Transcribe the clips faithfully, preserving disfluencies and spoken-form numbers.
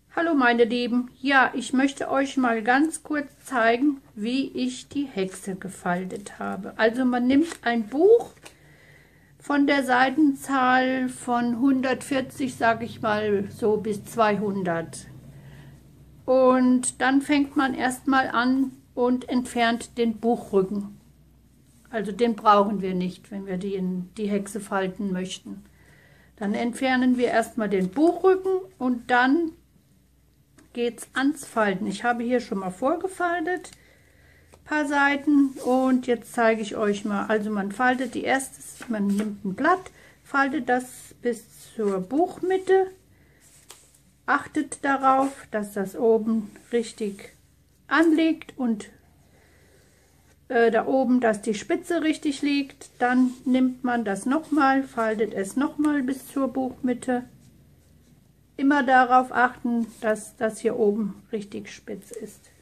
Hallo meine Lieben, ja, ich möchte euch mal ganz kurz zeigen, wie ich die Hexe gefaltet habe. Also man nimmt ein Buch von der Seitenzahl von hundertvierzig, sage ich mal, so bis zweihundert. Und dann fängt man erstmal an und entfernt den Buchrücken. Also den brauchen wir nicht, wenn wir die, in die Hexe falten möchten. Dann entfernen wir erstmal den Buchrücken und dann geht's ans Falten. Ich habe hier schon mal vorgefaltet, paar Seiten, und jetzt zeige ich euch mal. Also man faltet die erste, man nimmt ein Blatt, faltet das bis zur Buchmitte, achtet darauf, dass das oben richtig anliegt und äh, da oben, dass die Spitze richtig liegt. Dann nimmt man das nochmal, faltet es nochmal bis zur Buchmitte. Immer darauf achten, dass das hier oben richtig spitz ist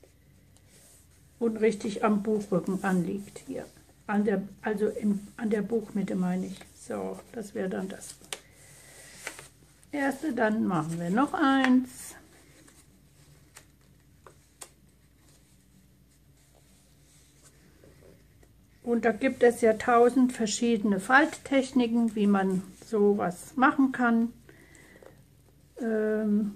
und richtig am Buchrücken anliegt. Hier, an der, also im, an der Buchmitte meine ich. So, das wäre dann das erste. Dann machen wir noch eins. Und da gibt es ja tausend verschiedene Falttechniken, wie man sowas machen kann. Ähm,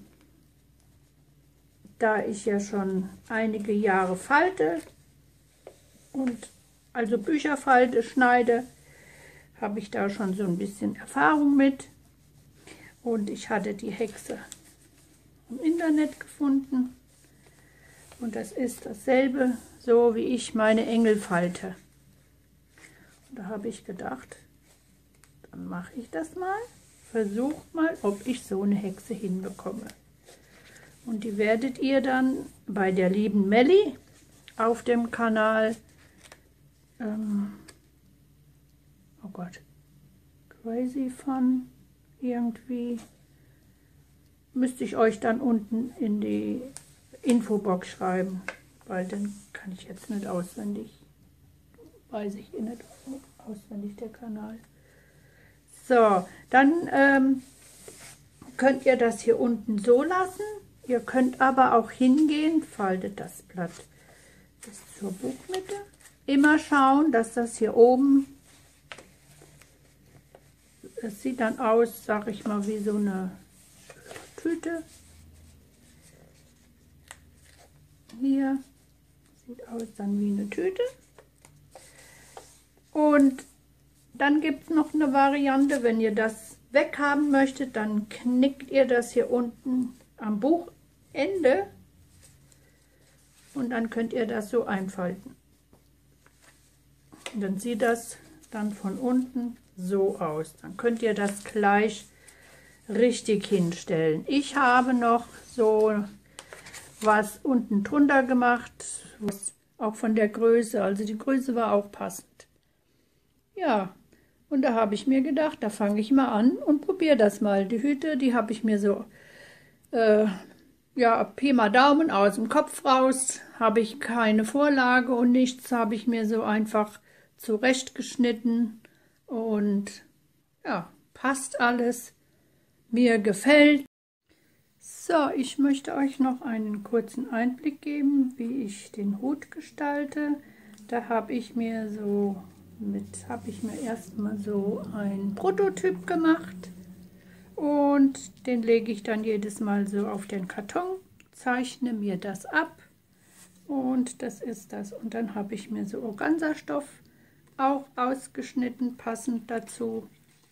da ich ja schon einige Jahre falte und also Bücher falte, schneide, habe ich da schon so ein bisschen Erfahrung mit. Und ich hatte die Hexe im Internet gefunden. Und das ist dasselbe, so wie ich meine Engel falte. Und da habe ich gedacht, dann mache ich das mal. Versucht mal, ob ich so eine Hexe hinbekomme. Und die werdet ihr dann bei der lieben Melli auf dem Kanal, ähm, oh Gott, Crazy Fun, irgendwie, müsste ich euch dann unten in die Infobox schreiben, weil dann kann ich jetzt nicht auswendig, weiß ich nicht auswendig der Kanal. So, dann ähm, könnt ihr das hier unten so lassen. Ihr könnt aber auch hingehen, faltet das Blatt bis zur Buchmitte. Immer schauen, dass das hier oben, es sieht dann aus, sag ich mal, wie so eine Tüte. Hier sieht aus dann wie eine Tüte. Und dann gibt es noch eine Variante, wenn ihr das weghaben möchtet, dann knickt ihr das hier unten am Buchende und dann könnt ihr das so einfalten. Und dann sieht das dann von unten so aus. Dann könnt ihr das gleich richtig hinstellen. Ich habe noch so was unten drunter gemacht, auch von der Größe, also die Größe war auch passend. Ja, und da habe ich mir gedacht, da fange ich mal an und probiere das mal. Die Hüte, die habe ich mir so, äh, ja, Pi mal Daumen aus dem Kopf raus, habe ich keine Vorlage und nichts, habe ich mir so einfach zurechtgeschnitten und ja, passt alles, mir gefällt. So, ich möchte euch noch einen kurzen Einblick geben, wie ich den Hut gestalte. Da habe ich mir so mit, habe ich mir erstmal so ein Prototyp gemacht und den lege ich dann jedes Mal so auf den Karton, zeichne mir das ab und das ist das. Und dann habe ich mir so Organza-Stoff auch ausgeschnitten, passend dazu.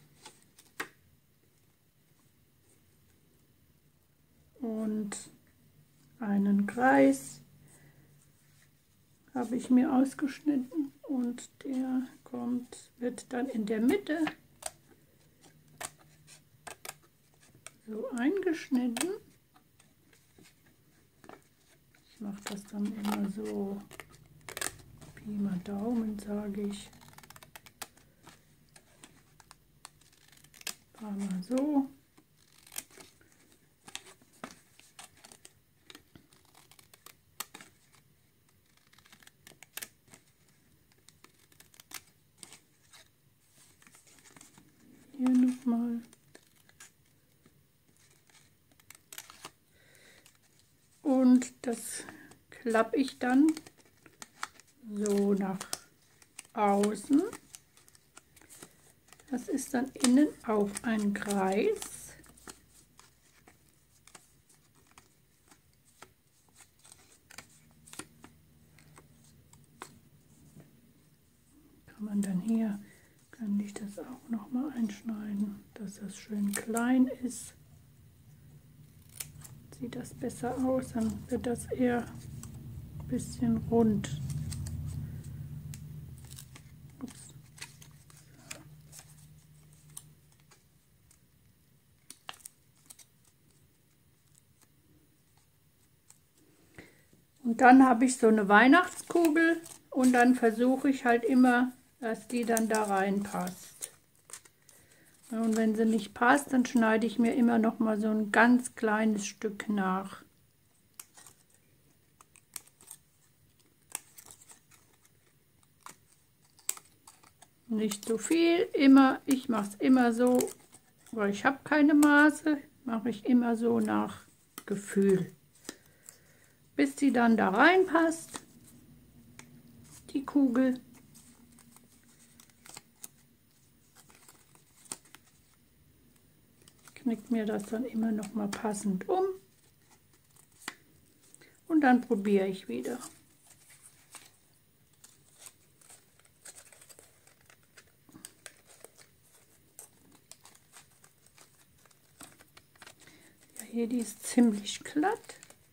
Und einen Kreis habe ich mir ausgeschnitten und der kommt, wird dann in der Mitte so eingeschnitten. Ich mache das dann immer so Pi mal Daumen, sage ich. Ein paar Mal so. Hier nochmal. und das klappe ich dann so nach außen. Das ist dann innen auch ein Kreis. Kann man dann hier, kann ich das auch noch mal einschneiden, dass das schön klein ist. Sieht das besser aus, dann wird das eher ein bisschen rund. Ups. Und dann habe ich so eine Weihnachtskugel und dann versuche ich halt immer, dass die dann da reinpasst. Und wenn sie nicht passt, dann schneide ich mir immer noch mal so ein ganz kleines Stück nach. Nicht so viel, immer, ich mache es immer so, weil ich habe keine Maße, mache ich immer so nach Gefühl. Bis die dann da reinpasst, die Kugel. Knickt mir das dann immer noch mal passend um und dann probiere ich wieder. Ja, hier die ist ziemlich glatt.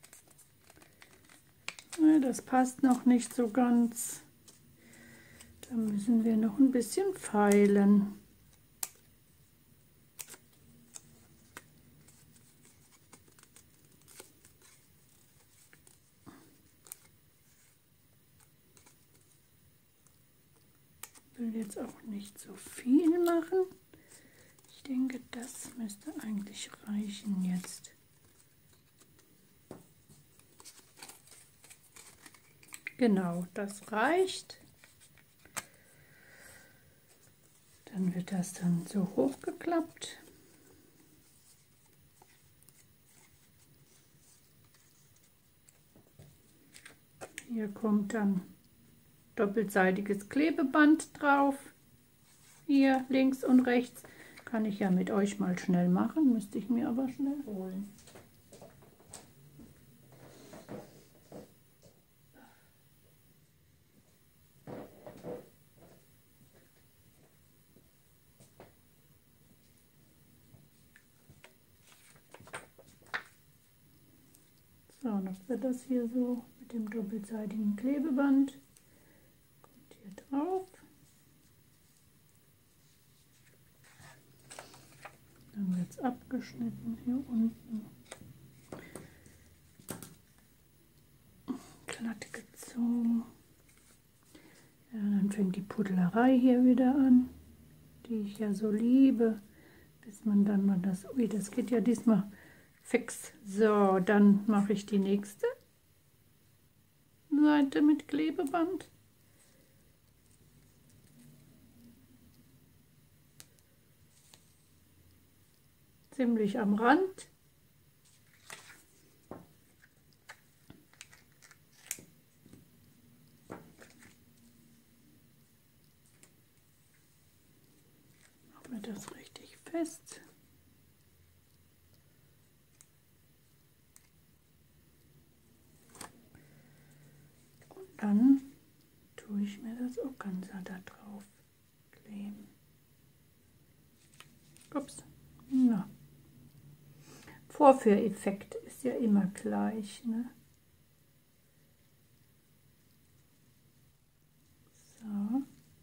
Ja, das passt noch nicht so ganz. Da müssen wir noch ein bisschen feilen. Ich will jetzt auch nicht so viel machen. Ich denke, das müsste eigentlich reichen jetzt. Genau, das reicht. Dann wird das dann so hochgeklappt. Hier kommt dann doppelseitiges Klebeband drauf. Hier links und rechts. Kann ich ja mit euch mal schnell machen, müsste ich mir aber schnell holen. So, das wird das hier so mit dem doppelseitigen Klebeband. Kommt hier drauf. Dann wird es abgeschnitten hier unten. Glatt gezogen. Ja, dann fängt die Puddlerei hier wieder an, die ich ja so liebe, bis man dann mal das, ui, das geht ja diesmal fix. So, dann mache ich die nächste Seite mit Klebeband. Ziemlich am Rand. Machen wir das richtig fest. Und dann tue ich mir das Organza da drauf kleben. Ups. Na. Vorführeffekt ist ja immer gleich, ne? So.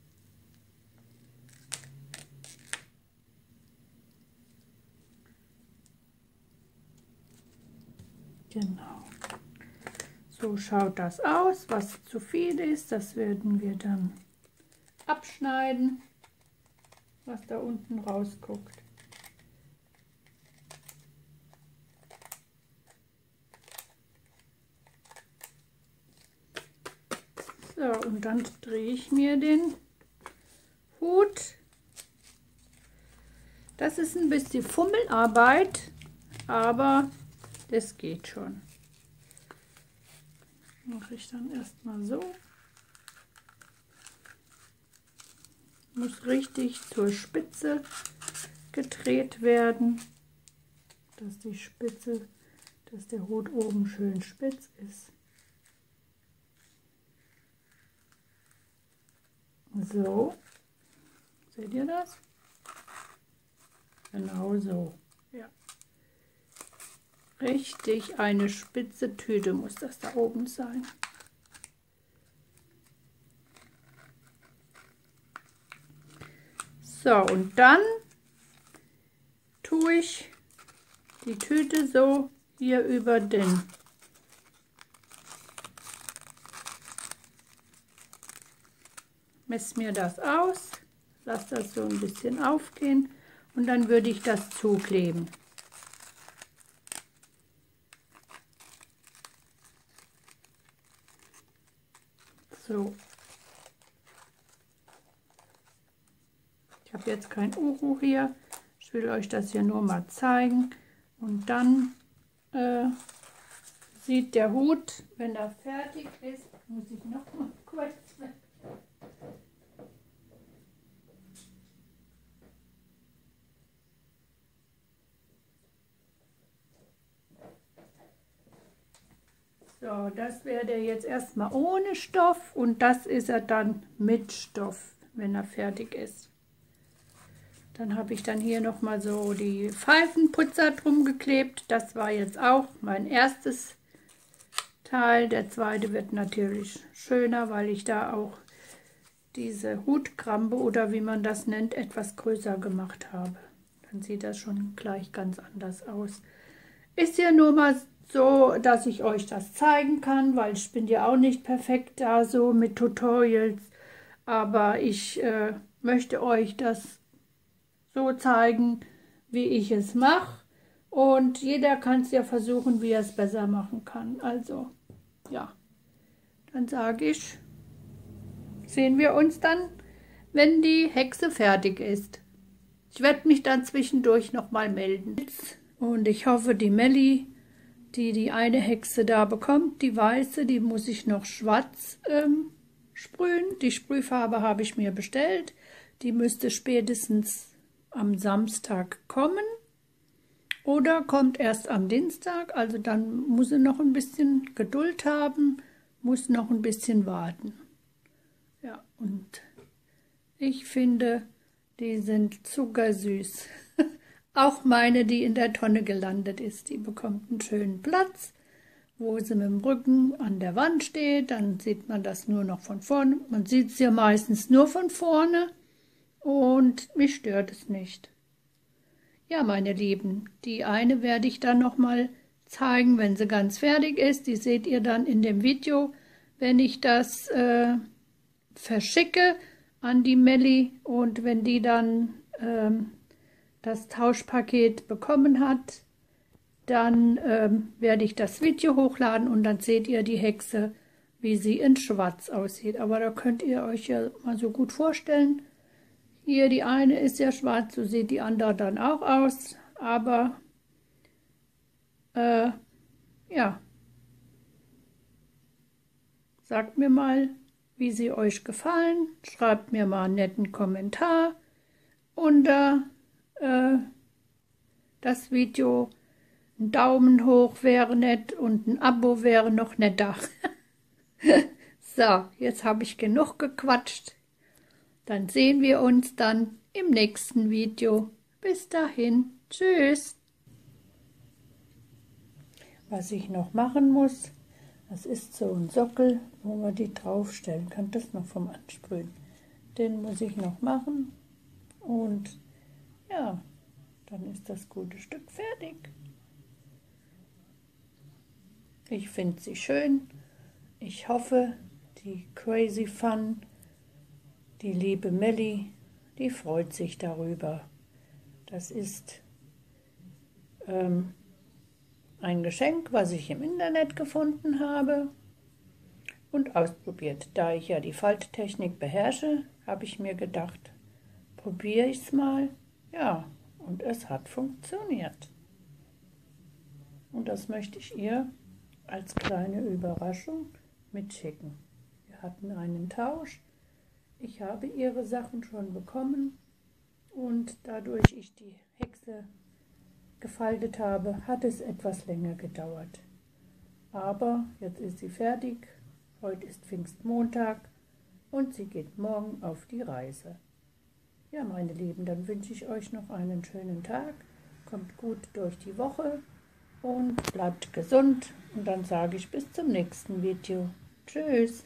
Genau. So schaut das aus. Was zu viel ist, das werden wir dann abschneiden, was da unten rausguckt. So, und dann drehe ich mir den Hut. Das ist ein bisschen Fummelarbeit, aber das geht schon. Mache ich dann erstmal so. Muss richtig zur Spitze gedreht werden, dass die Spitze, dass der Hut oben schön spitz ist. So, seht ihr das? Genau so. Ja. Richtig eine spitze Tüte muss das da oben sein. So, und dann tue ich die Tüte so hier über den messe mir das aus, lasse das so ein bisschen aufgehen und dann würde ich das zukleben. So. Ich habe jetzt kein Uhu hier. Ich will euch das hier nur mal zeigen. Und dann äh, sieht der Hut, wenn er fertig ist, muss ich noch mal kurz weg. So, das wäre der jetzt erstmal ohne Stoff und das ist er dann mit Stoff, wenn er fertig ist. Dann habe ich dann hier noch mal so die Pfeifenputzer drum geklebt. Das war jetzt auch mein erstes Teil. Der zweite wird natürlich schöner, weil ich da auch diese Hutkrampe oder wie man das nennt, etwas größer gemacht habe. Dann sieht das schon gleich ganz anders aus. Ist ja nur mal so, dass ich euch das zeigen kann, weil ich bin ja auch nicht perfekt da so mit Tutorials, aber ich äh, möchte euch das so zeigen, wie ich es mache, und jeder kann es ja versuchen, wie er es besser machen kann. Also ja, dann sage ich, sehen wir uns dann, wenn die Hexe fertig ist. Ich werde mich dann zwischendurch noch mal melden. Und ich hoffe, die Melli, die die eine Hexe da bekommt, die weiße, die muss ich noch schwarz ähm, sprühen. Die Sprühfarbe habe ich mir bestellt. Die müsste spätestens am Samstag kommen oder kommt erst am Dienstag. Also dann muss sie noch ein bisschen Geduld haben, muss noch ein bisschen warten. Ja, und ich finde, die sind zuckersüß. Auch meine, die in der Tonne gelandet ist, die bekommt einen schönen Platz, wo sie mit dem Rücken an der Wand steht. Dann sieht man das nur noch von vorne. Man sieht es ja meistens nur von vorne und mich stört es nicht. Ja, meine Lieben, die eine werde ich dann noch mal zeigen, wenn sie ganz fertig ist. Die seht ihr dann in dem Video, wenn ich das äh, verschicke an die Melli, und wenn die dann ähm, das Tauschpaket bekommen hat, dann ähm, werde ich das Video hochladen und dann seht ihr die Hexe, wie sie in Schwarz aussieht. Aber da könnt ihr euch ja mal so gut vorstellen. Hier die eine ist ja schwarz, so sieht die andere dann auch aus. Aber äh, ja, sagt mir mal, wie sie euch gefallen. Schreibt mir mal einen netten Kommentar unter äh, das Video. Ein Daumen hoch wäre nett und ein Abo wäre noch netter. So, jetzt habe ich genug gequatscht. Dann sehen wir uns dann im nächsten Video. Bis dahin, tschüss. Was ich noch machen muss, das ist so ein Sockel, wo man die draufstellen kann. Das noch vom Ansprühen. Den muss ich noch machen. Und ja, dann ist das gute Stück fertig. Ich finde sie schön. Ich hoffe, die Crazy Fun, die liebe Melli, die freut sich darüber. Das ist ähm, ein Geschenk, was ich im Internet gefunden habe und ausprobiert. Da ich ja die Falttechnik beherrsche, habe ich mir gedacht, probiere ich es mal. Ja, und es hat funktioniert. Und das möchte ich ihr als kleine Überraschung mitschicken. Wir hatten einen Tausch. Ich habe ihre Sachen schon bekommen und dadurch ich die Hexe gefaltet habe, hat es etwas länger gedauert. Aber jetzt ist sie fertig. Heute ist Pfingstmontag und sie geht morgen auf die Reise. Ja, meine Lieben, dann wünsche ich euch noch einen schönen Tag. Kommt gut durch die Woche und bleibt gesund. Und dann sage ich bis zum nächsten Video. Tschüss.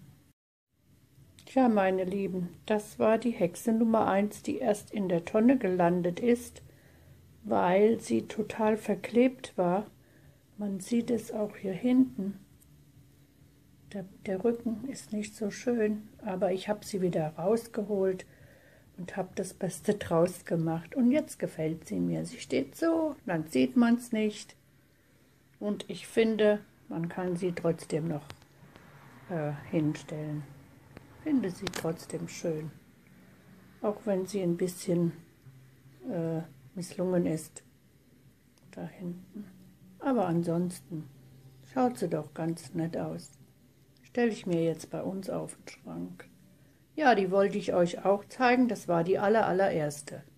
Tja, meine Lieben, das war die Hexe Nummer eins, die erst in der Tonne gelandet ist, weil sie total verklebt war. Man sieht es auch hier hinten. Der, der Rücken ist nicht so schön, aber ich habe sie wieder rausgeholt und habe das Beste draus gemacht. Und jetzt gefällt sie mir. Sie steht so, dann sieht man es nicht. Und ich finde, man kann sie trotzdem noch äh, hinstellen. Finde sie trotzdem schön. Auch wenn sie ein bisschen äh, misslungen ist. Da hinten. Aber ansonsten schaut sie doch ganz nett aus. Stelle ich mir jetzt bei uns auf den Schrank. Ja, die wollte ich euch auch zeigen. Das war die aller, allererste.